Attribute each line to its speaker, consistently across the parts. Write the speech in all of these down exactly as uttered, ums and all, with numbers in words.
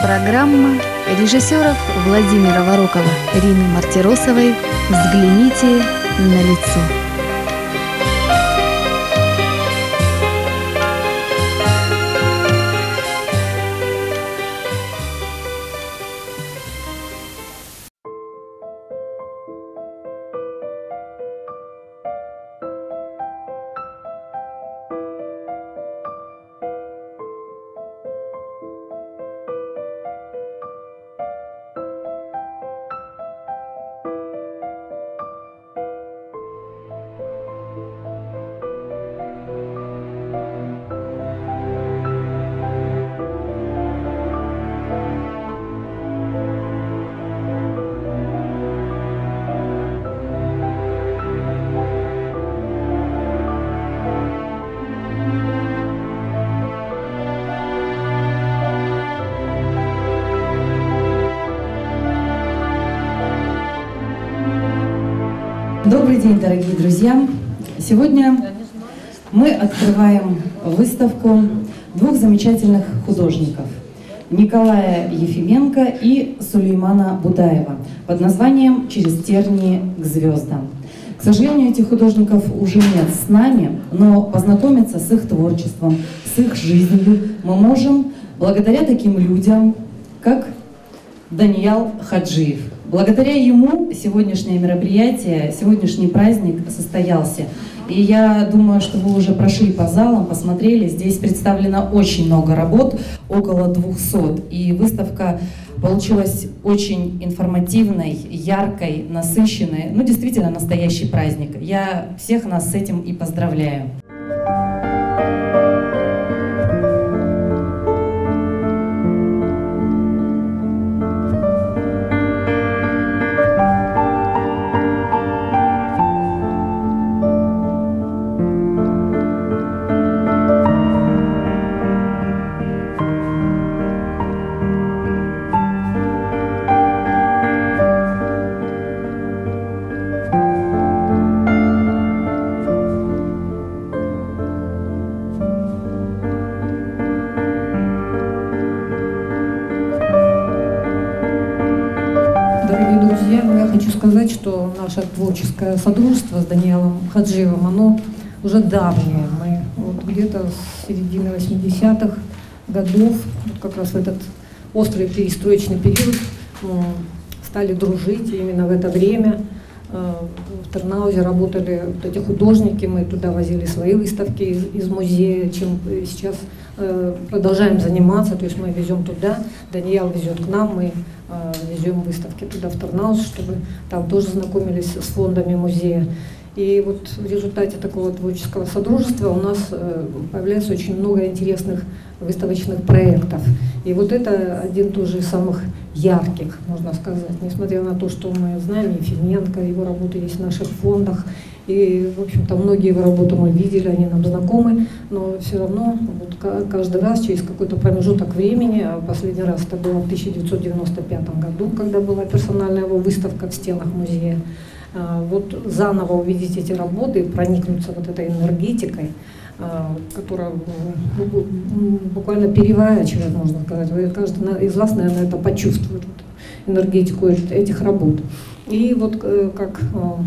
Speaker 1: Программа режиссеров Владимира Ворокова, Рины Мартиросовой «Взгляните на лицо».
Speaker 2: Добрый день, дорогие друзья! Сегодня мы открываем выставку двух замечательных художников – Николая Ефименко и Сулеймана Будаева под названием «Через тернии к звездам». К сожалению, этих художников уже нет с нами, но познакомиться с их творчеством, с их жизнью мы можем благодаря таким людям, как Даниял Хаджиев. Благодаря ему сегодняшнее мероприятие, сегодняшний праздник состоялся. И я думаю, что вы уже прошли по залам, посмотрели. Здесь представлено очень много работ, около двухсот. И выставка получилась очень информативной, яркой, насыщенной. Ну, действительно, настоящий праздник. Я всех нас с этим и поздравляю.
Speaker 3: Дорогие друзья, я хочу сказать, что наше творческое содружество с Даниилом Хаджиевым, оно уже давнее. Мы вот где-то с середины восьмидесятых годов, вот как раз в этот острый перестроечный период, стали дружить. И именно в это время в Тернаузе работали вот эти художники, мы туда возили свои выставки из, из музея, чем сейчас э, продолжаем заниматься, то есть мы везем туда, Даниил везет к нам, мы э, везем выставки туда в Тернауз, чтобы там тоже знакомились с фондами музея. И вот в результате такого творческого содружества у нас э, появляется очень много интересных выставочных проектов. И вот это один тоже из самых ярких, можно сказать. Несмотря на то, что мы знаем Ефименко, его работы есть в наших фондах, и, в общем-то, многие его работы мы видели, они нам знакомы, но все равно вот каждый раз, через какой-то промежуток времени, а последний раз это было в тысяча девятьсот девяносто пятом году, когда была персональная его выставка в стенах музея, вот заново увидеть эти работы и проникнуться вот этой энергетикой, которая буквально переворачивает, можно сказать. Каждый из вас, наверное, это почувствует, вот, энергетику этих работ. И вот как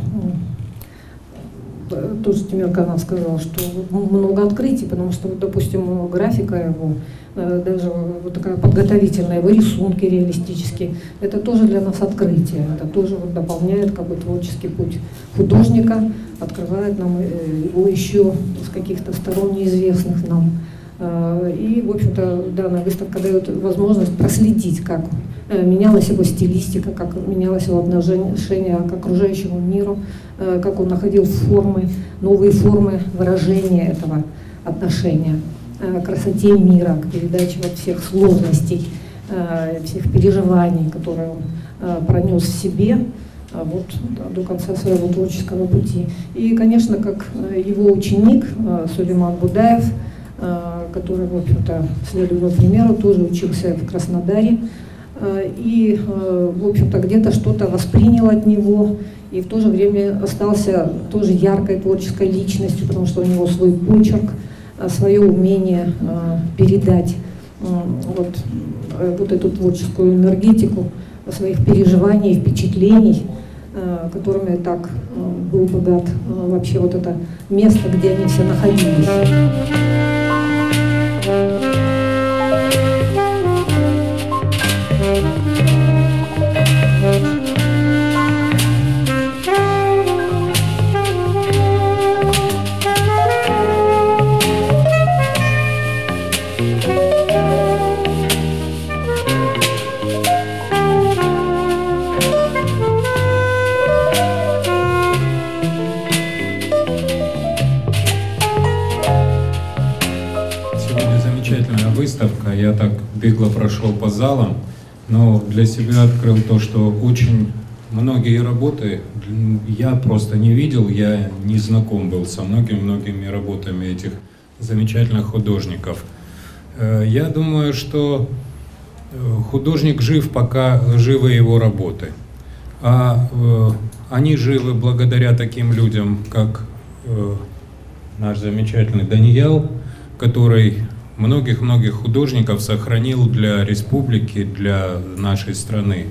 Speaker 3: тоже Тимир Канав сказал, что много открытий, потому что, допустим, графика его, даже вот такая подготовительная, его рисунки реалистические, это тоже для нас открытие, это тоже вот дополняет как бы творческий путь художника, открывает нам его еще с каких-то сторон неизвестных нам. И, в общем-то, данная выставка дает возможность проследить, как менялась его стилистика, как менялось его отношение к окружающему миру, как он находил формы, новые формы выражения этого отношения к красоте мира, к передаче вот всех сложностей, всех переживаний, которые он пронес в себе вот, до конца своего творческого пути. И, конечно, как его ученик Сулейман Будаев, который, в общем-то, следуя его примеру, тоже учился в Краснодаре, и, в общем-то, где-то что-то воспринял от него, и в то же время остался тоже яркой творческой личностью, потому что у него свой почерк, свое умение передать вот, вот эту творческую энергетику своих переживаний, впечатлений, которыми так был богат вообще вот это место, где они все находились.
Speaker 4: Выставка, я так бегло прошел по залам, но для себя открыл то, что очень многие работы я просто не видел, я не знаком был со многими-многими работами этих замечательных художников. Я думаю, что художник жив, пока живы его работы, а они живы благодаря таким людям, как наш замечательный Даниэл, который многих-многих художников сохранил для республики, для нашей страны.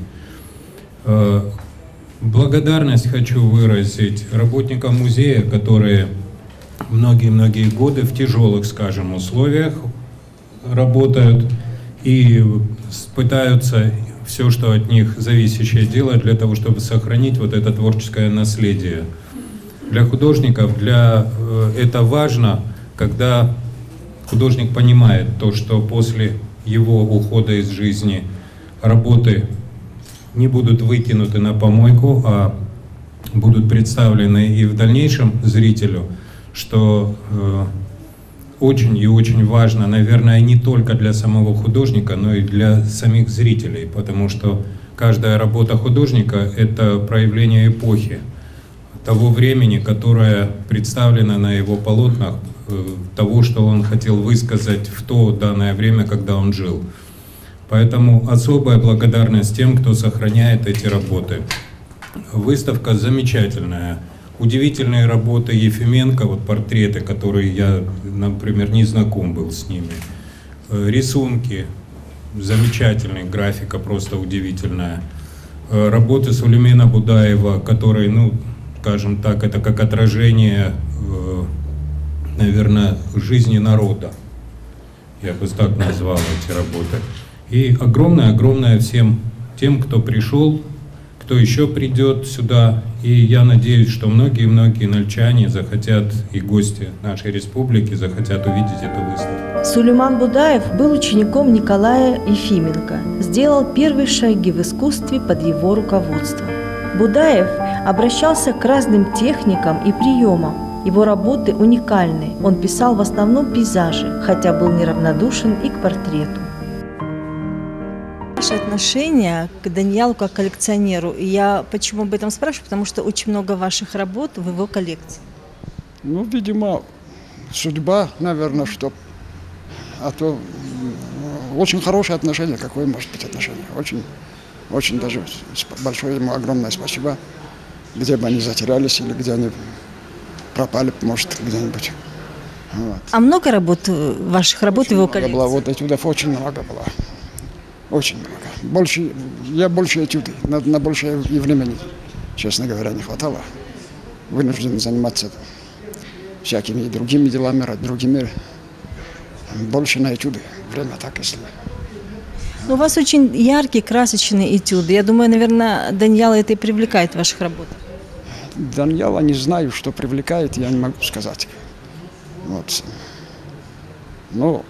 Speaker 4: Благодарность хочу выразить работникам музея, которые многие-многие годы в тяжелых, скажем, условиях работают и пытаются все, что от них зависящее, делать для того, чтобы сохранить вот это творческое наследие. Для художников для, это важно, когда художник понимает то, что после его ухода из жизни работы не будут выкинуты на помойку, а будут представлены и в дальнейшем зрителю, что э, очень и очень важно, наверное, не только для самого художника, но и для самих зрителей, потому что каждая работа художника — это проявление эпохи, того времени, которое представлено на его полотнах, того, что он хотел высказать в то данное время, когда он жил. Поэтому особая благодарность тем, кто сохраняет эти работы. Выставка замечательная. Удивительные работы Ефименко, вот портреты, которые я, например, не знаком был с ними. Рисунки, замечательная графика, просто удивительная. Работы Сулеймана Будаева, которые, ну, скажем так, это как отражение, наверное, жизни народа. Я бы так назвал эти работы. И огромное-огромное всем тем, кто пришел, кто еще придет сюда. И я надеюсь, что многие-многие нальчане захотят, и гости нашей республики захотят увидеть эту выставку.
Speaker 5: Сулейман Будаев был учеником Николая Ефименко, сделал первые шаги в искусстве под его руководством. Будаев обращался к разным техникам и приемам. Его работы уникальны. Он писал в основном пейзажи, хотя был неравнодушен и к портрету. Ваше отношение к Даниэлу как коллекционеру, и я почему об этом спрашиваю, потому что очень много ваших работ в его коллекции.
Speaker 6: Ну, видимо, судьба, наверное, что... А то очень хорошее отношение, какое может быть отношение. Очень, очень даже большое ему огромное спасибо, где бы они затерялись или где они пропали, может, где-нибудь. Вот.
Speaker 5: А много работ, ваших работ
Speaker 6: очень
Speaker 5: в его
Speaker 6: много
Speaker 5: коллекции?
Speaker 6: Было, вот этюдов очень много было. Очень много. Больше, я больше этюды, на, на больше и времени, честно говоря, не хватало. Вынужден заниматься всякими другими делами, другими. Больше на этюды. Время так, если...
Speaker 5: Ну, у вас очень яркие, красочные этюды. Я думаю, наверное, Даниэла это и привлекает в ваших работах.
Speaker 6: Даниэла не знаю, что привлекает, я не могу сказать. Вот. Ну,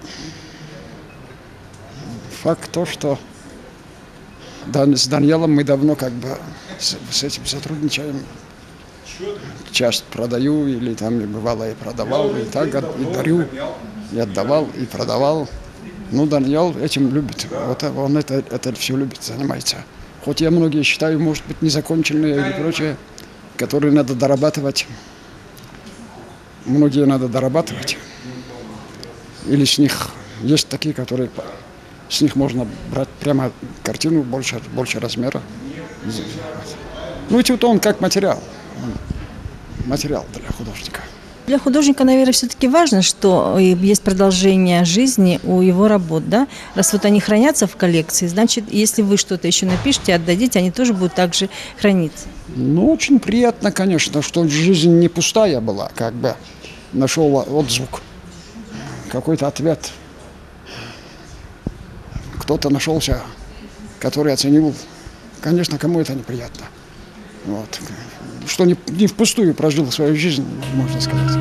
Speaker 6: факт то, что с Даниэлом мы давно как бы с, с этим сотрудничаем. Часть продаю, или там бывало и продавал, и так, и дарю, и отдавал, и продавал. Ну, Даниэл этим любит, вот он это, это все любит, занимается. Хоть я многие считаю, может быть, незаконченные или прочее, которые надо дорабатывать. Многие надо дорабатывать. Или с них есть такие, которые с них можно брать прямо картину больше, больше размера. Ну, этюд он как материал. Материал для художника.
Speaker 5: Для художника, наверное, все-таки важно, что есть продолжение жизни у его работ, да? Раз вот они хранятся в коллекции, значит, если вы что-то еще напишите, отдадите, они тоже будут также храниться.
Speaker 6: Ну, очень приятно, конечно, что жизнь не пустая была, как бы нашел отзвук, какой-то ответ. Кто-то нашелся, который оценил. Конечно, кому это неприятно. Вот. Что не, не впустую прожил свою жизнь, можно сказать.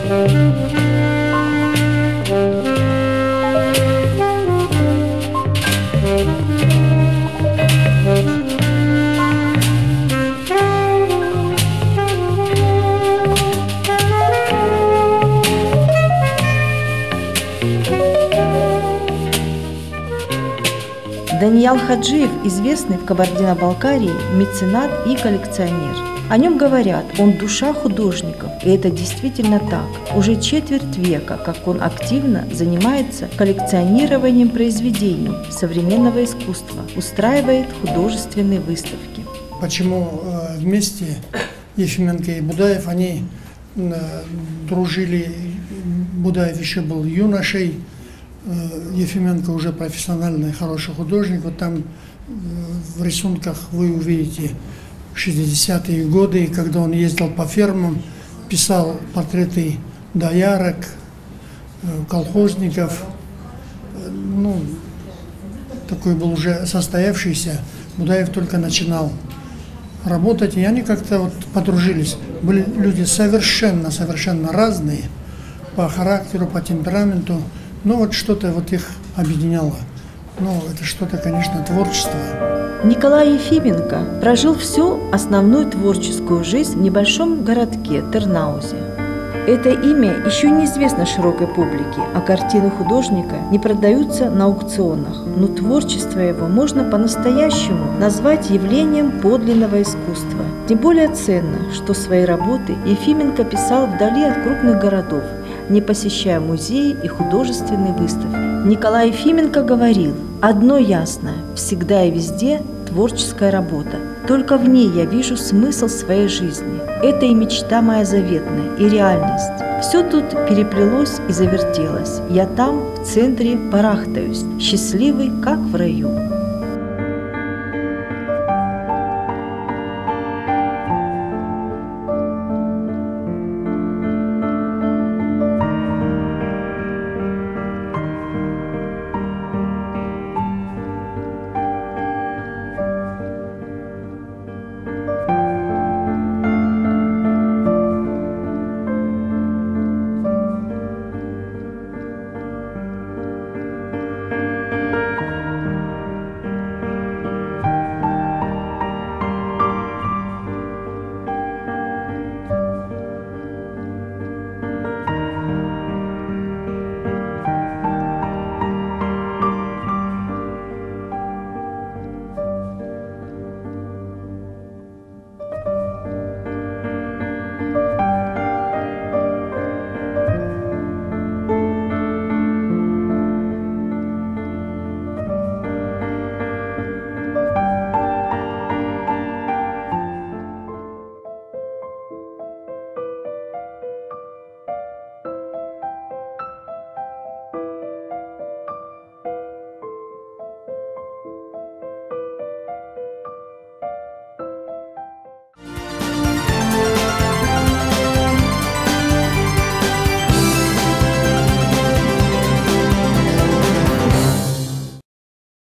Speaker 5: Даниал Хаджиев известный в Кабардино-Балкарии меценат и коллекционер. О нем говорят, он душа художников, и это действительно так. Уже четверть века, как он активно занимается коллекционированием произведений современного искусства, устраивает художественные выставки.
Speaker 7: Почему вместе Ефименко и Будаев, они дружили, Будаев еще был юношей, Ефименко уже профессиональный, хороший художник. Вот там в рисунках вы увидите шестидесятые годы, когда он ездил по фермам, писал портреты доярок, колхозников. Ну, такой был уже состоявшийся. Будаев только начинал работать, и они как-то вот подружились. Были люди совершенно, совершенно разные по характеру, по темпераменту. Но вот что-то вот их объединяло. Ну, это что-то, конечно, творчество.
Speaker 5: Николай Ефименко прожил всю основную творческую жизнь в небольшом городке Тернаузе. Это имя еще неизвестно широкой публике, а картины художника не продаются на аукционах. Но творчество его можно по-настоящему назвать явлением подлинного искусства. Тем более ценно, что свои работы Ефименко писал вдали от крупных городов, не посещая музеи и художественные выставки. Николай Ефименко говорил: «Одно ясно, всегда и везде творческая работа. Только в ней я вижу смысл своей жизни. Это и мечта моя заветная, и реальность. Все тут переплелось и завертелось. Я там, в центре, барахтаюсь, счастливый, как в раю».